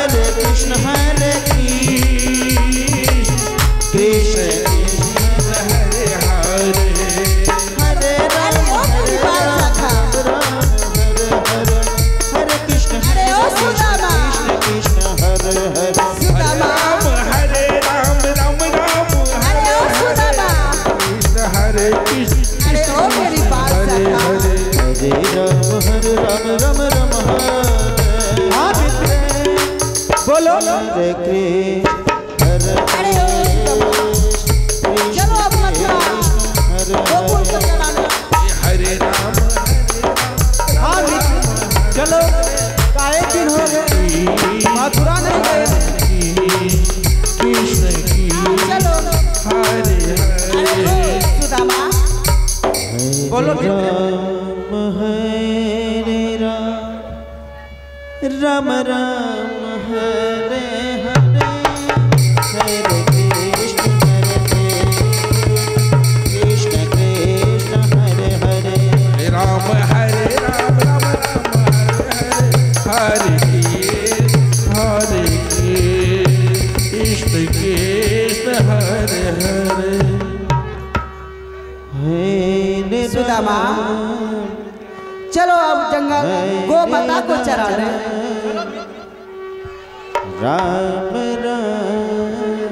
हरे कृष्ण कृष्ण हरे हरे, हरे राम हरे राम हरे कृष्ण कृष्ण हरे हरे, राम हरे राम राम राम हरे कृष्ण हरे कृष्ण हरे हरे, हरे राम राम राम हरे। बोलो हरे कृष्ण चलो अब मथुरा गोकुल को चलाना। हरे राम हाँ चलो काहे दिन हो गए मथुरा नहीं गए। कृष्ण की चलो हरे हरे, सुदामा बोलो राम हरे राम राम हरे हरे, हरे कृष्ण कृष्ण हरे हरे, राम हरे राम राम राम हरे हरे, कृष्ण कृष्ण हरे हरे, हरे सुदामा चलो अब जंगल गो माता को चरा रहे। राम राम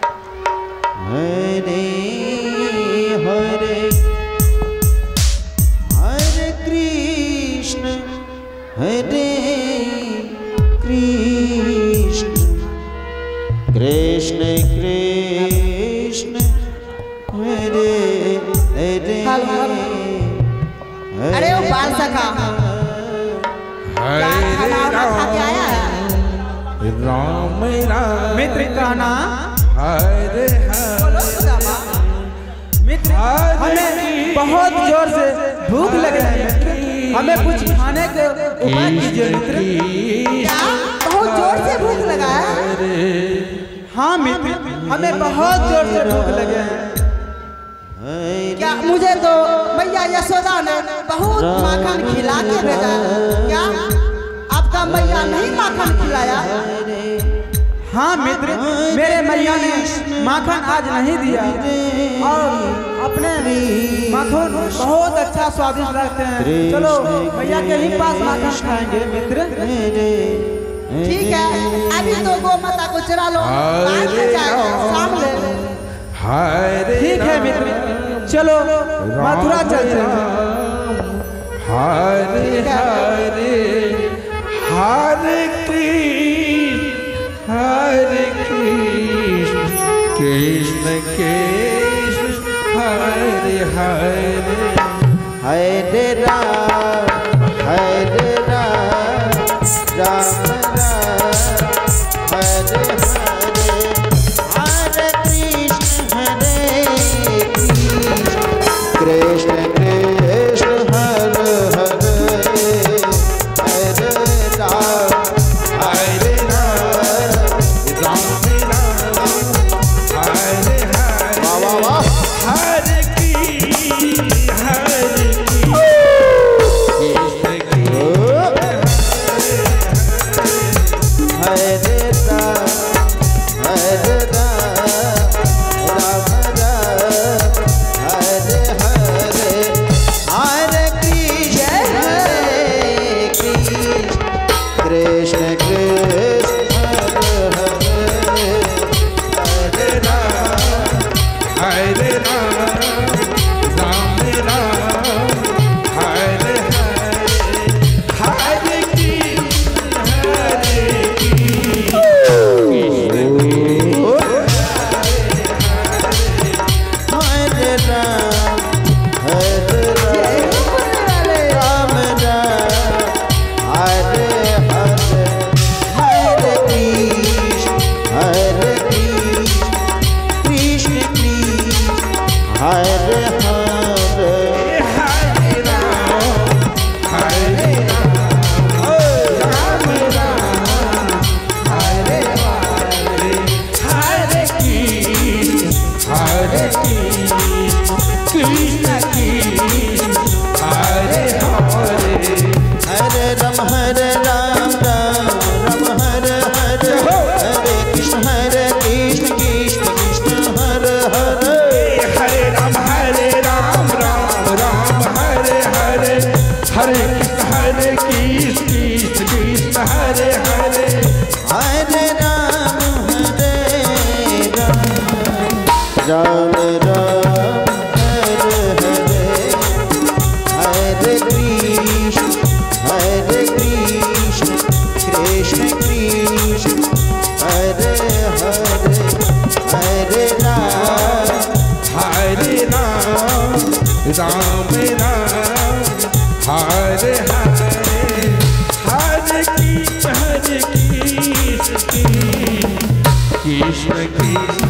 हरे हरे, हरे कृष्ण कृष्ण कृष्ण हरे हरे, अरे वो बाल सखा क्या खाना खा के आया है? राम राम मित्र कहना हरे बोलो सुदामा मित्र हमें बहुत जोर से भूख लगे है मित्र, हमें कुछ खाने के उपाय कीजिए मित्र। क्या बहुत जोर से भूख लगा है? हाँ मित्र हमें बहुत जोर से भूख लगे है। क्या मुझे तो मैया यशोदा ने बहुत माखन खिला के भेजा है, क्या आपका मैया नहीं माखन खिलाया? हाँ मित्र मेरे मैया ने माखन आज नहीं दिया और अपने माखन बहुत अच्छा स्वादिष्ट लगते हैं। चलो मैया के ही पास माखन खाएंगे मित्र। ठीक है अभी तो गो माता को चरा लो, बाद में जाएगा शाम ले। ठीक है मित्र चलो मथुरा चलते हैं। हरे हरे, हरे कृष्ण कृष्ण कृष्ण हरे हरे, हरे राम राम हरे हरे, हरे कृष्ण कृष्ण कृष्ण हरे हरे, हरे राम राम हरे हरे, वाह वाह वाह, हरे कृष्ण हरे हरे हरे राम राम राम हरे हरे हरे कृष्ण कृष्ण कृष्ण हरे हरे हरे राम राम राम हरे हरे हरे कृष्ण कृष्ण कृष्ण